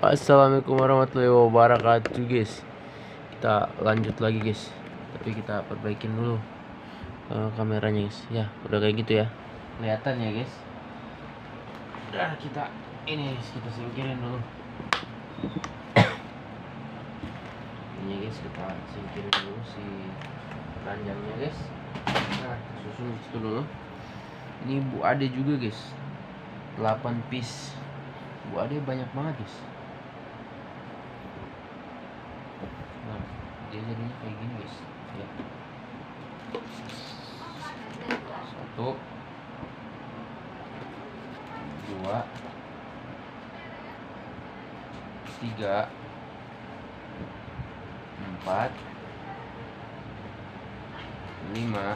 Assalamualaikum warahmatullahi wabarakatuh guys. Kita lanjut lagi guys, tapi kita perbaikin dulu kameranya guys. Ya udah kayak gitu ya, kelihatan ya guys. Udah kita ini guys, kita singkirin dulu ini guys, kita singkirin dulu si keranjangnya guys. Nah susun itu dulu. Ini Bu Ade juga guys, 8 piece. Bu Ade banyak banget guys. Nah, dia jadinya kayak gini guys ya. 1 2 3 4 5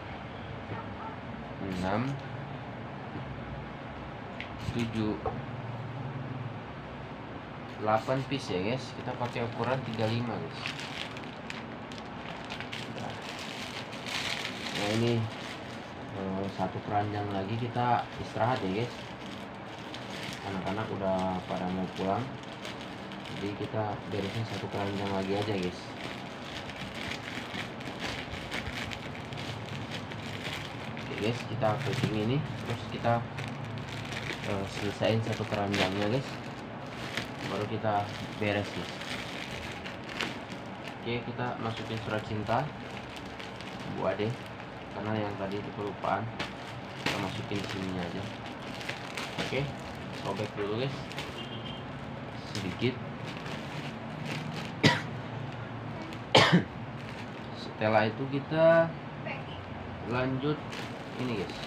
6 7 8 piece ya guys. Kita pakai ukuran 35 guys. Nah ini satu keranjang lagi kita istirahat ya guys. Anak-anak udah pada mau pulang, jadi kita beresin satu keranjang lagi aja guys. Oke guys, kita packing ini, terus kita selesain satu keranjangnya guys, baru kita beres guys. Oke, kita masukin surat cinta Bu Ade, karena yang tadi itu kelupaan, kita masukin di sini aja. Oke, sobek dulu guys sedikit. Setelah itu kita lanjut ini guys,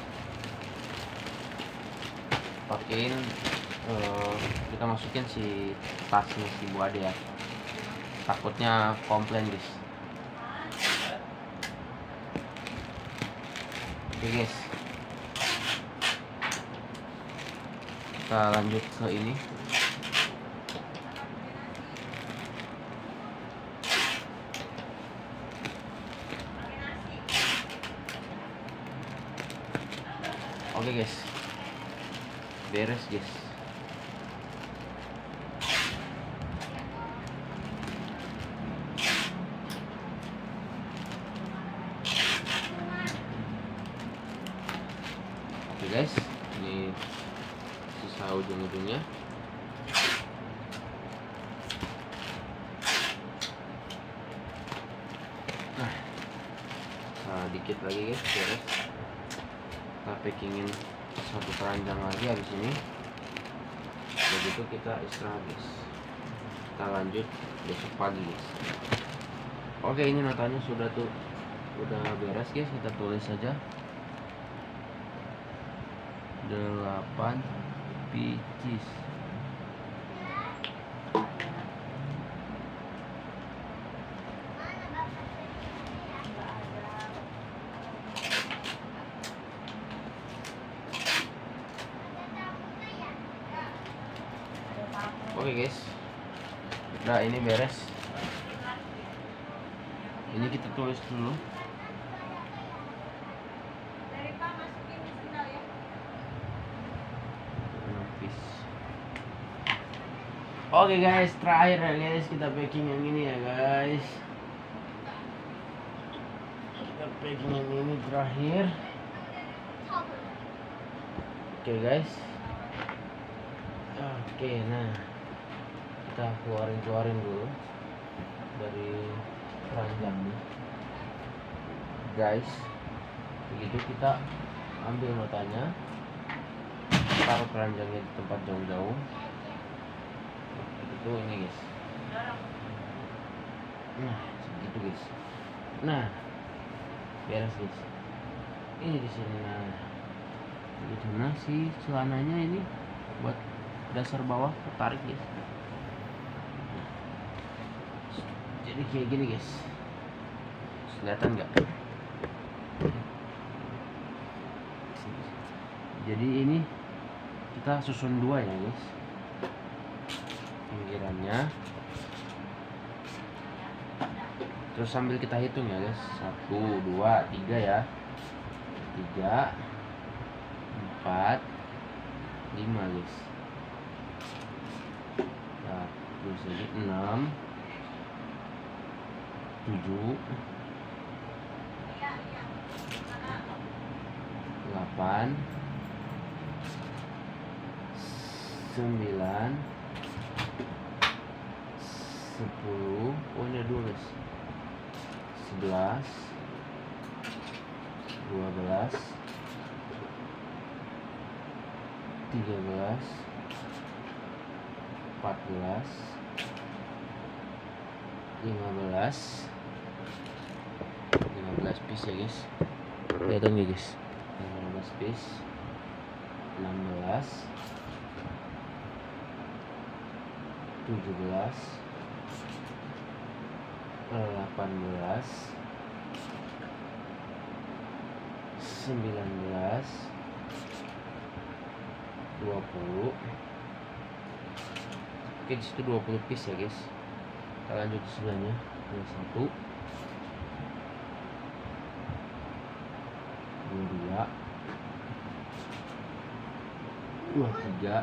pakein kita masukin si tasnya si Bu Ade ya, takutnya komplain guys. Oke guys, kita lanjut ke ini. Oke guys, beres guys. Oke guys, ini sisa ujung-ujungnya. Nah, dikit lagi guys, beres. Kita packingin satu keranjang lagi habis ini. Begitu kita istirahat guys. Kita lanjut besok pagi guys. Oke, ini notanya sudah beres guys. Kita tulis saja 8 pieces. Oke guys, nah ini beres. Ini kita tulis dulu. Oke guys, terakhir ya guys, kita packing yang ini ya guys. Kita packing yang ini terakhir. Oke guys. Oke, nah kita keluarin dulu dari keranjangnya guys. Begitu kita ambil notanya, taruh keranjangnya di tempat jauh-jauh. Itu ini guys. Nah segitu guys. Nah beres guys. Ini di sini. Nah begitu. Nah si celananya ini buat dasar bawah ketarik guys. Jadi kayak gini guys, kelihatan nggak? Jadi ini kita susun dua ya guys, pinggirannya. Terus sambil kita hitung ya guys, 1 2 3 ya, 3 4 5 guys. Nah, tulis lagi 6 7 8 9 10. Oh ini ada 2 guys. 11 12 13 14 15 piece ya guys. Kelihatan ya guys, 15 piece. 16 17 18 19 20. Oke, disitu 20 piece ya guys. Kita lanjut ke sebelahnya. 21 22 23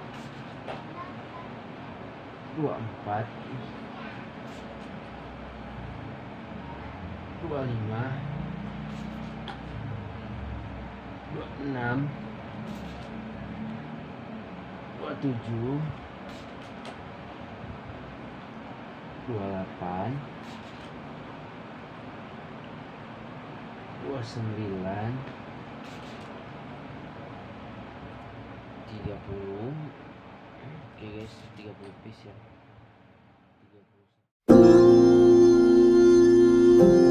24 25 26 27 28 29 30. Oke guys, 30 piece ya. 30.